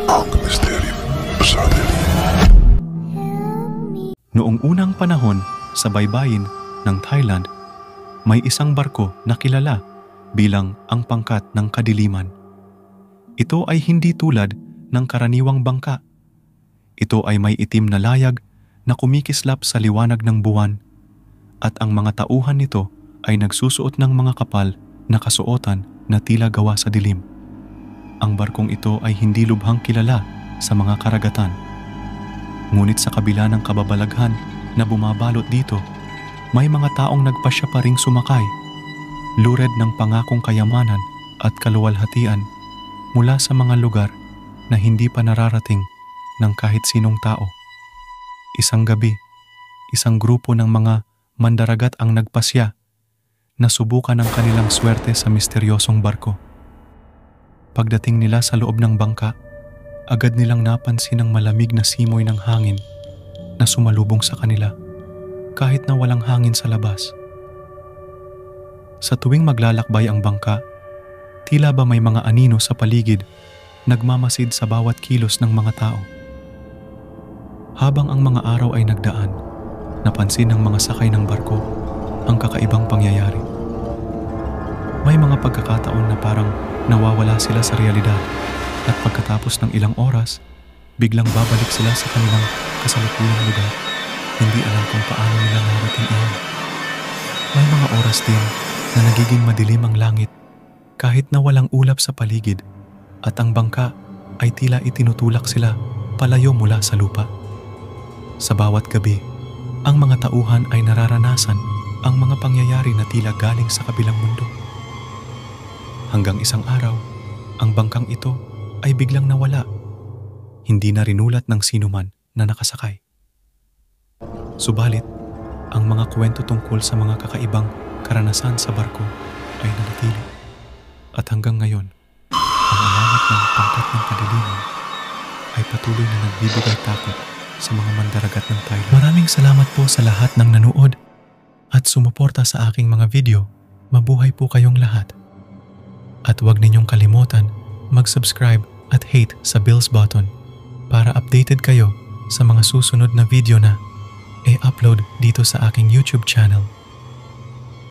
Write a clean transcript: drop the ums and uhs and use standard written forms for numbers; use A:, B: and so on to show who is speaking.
A: Ang misteryo sa dilim.
B: Noong unang panahon sa baybayin ng Thailand, may isang barko na kilala bilang ang pangkat ng kadiliman. Ito ay hindi tulad ng karaniwang bangka. Ito ay may itim na layag na kumikislap sa liwanag ng buwan at ang mga tauhan nito ay nagsusuot ng mga kapal na kasuotan na tila gawa sa dilim. Ang barkong ito ay hindi lubhang kilala sa mga karagatan. Ngunit sa kabila ng kababalaghan na bumabalot dito, may mga taong nagpasya pa ring sumakay, lured ng pangakong kayamanan at kaluwalhatian mula sa mga lugar na hindi pa nararating ng kahit sinong tao. Isang gabi, isang grupo ng mga mandaragat ang nagpasya na subukan ang kanilang swerte sa misteryosong barko. Pagdating nila sa loob ng bangka, agad nilang napansin ang malamig na simoy ng hangin na sumalubong sa kanila kahit na walang hangin sa labas. Sa tuwing maglalakbay ang bangka, tila ba may mga anino sa paligid nagmamasid sa bawat kilos ng mga tao. Habang ang mga araw ay nagdaan, napansin ng mga sakay ng barko ang kakaibang pangyayari. May mga pagkakataon na parang nawawala sila sa realidad at pagkatapos ng ilang oras, biglang babalik sila sa kanilang kasalukuyang lugar. Hindi alam kung paano nila narating iyon. May mga oras din na nagiging madilim ang langit kahit na walang ulap sa paligid at ang bangka ay tila itinutulak sila palayo mula sa lupa. Sa bawat gabi, ang mga tauhan ay nararanasan ang mga pangyayari na tila galing sa kabilang mundo. Hanggang isang araw, ang bangkang ito ay biglang nawala. Hindi na rinulat ng sinuman na nakasakay. Subalit, ang mga kwento tungkol sa mga kakaibang karanasan sa barko ay nanatili. At hanggang ngayon, ang alamat ng pangkat ng kadiliman ay patuloy na nagbibigay takot sa mga mandaragat ng Thailand. Maraming salamat po sa lahat ng nanood at sumuporta sa aking mga video. Mabuhay po kayong lahat. At huwag ninyong kalimutan mag-subscribe at hit sa bells button para updated kayo sa mga susunod na video na i-upload dito sa aking YouTube channel.